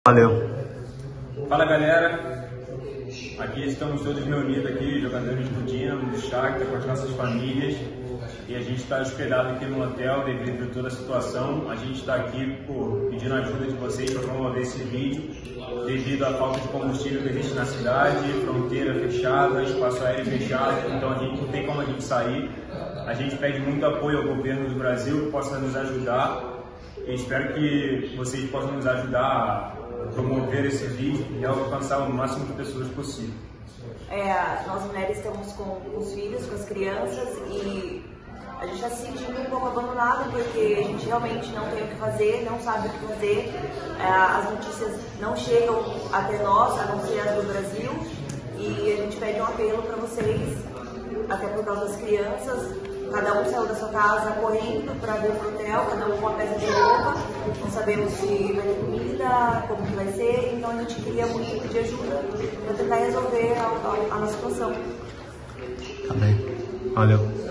Valeu. Fala galera, aqui estamos todos reunidos aqui, jogadores do Dinamo, do Shakhtar, com as nossas famílias, e a gente está hospedado aqui no hotel devido a toda a situação. A gente está aqui pedindo a ajuda de vocês para promover esse vídeo devido à falta de combustível que existe na cidade, fronteira fechada, espaço aéreo fechado, então a gente não tem como a gente sair. A gente pede muito apoio ao governo do Brasil que possa nos ajudar. Eu espero que vocês possam nos ajudar a promover esse vídeo e alcançar o máximo de pessoas possível. Nós mulheres estamos com os filhos, com as crianças, e a gente está se sentindo um pouco abandonado porque a gente realmente não tem o que fazer, não sabe o que fazer. As notícias não chegam até nós, a não ser as do Brasil, e a gente pede um apelo para vocês, até por causa das crianças. Cada um saiu da sua casa correndo para vir para o hotel, cada um com uma peça de roupa. Não sabemos se vai ter comida, como que vai ser, então a gente queria muito pedir ajuda para tentar resolver a nossa situação. Tá bem. Valeu.